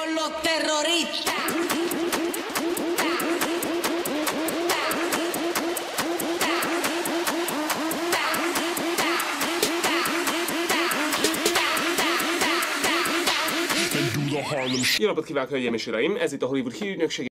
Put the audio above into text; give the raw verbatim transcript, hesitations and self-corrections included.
Jó napot kívánok, hölgyeim és uraim! Ez itt a Hollywood hírügynökség.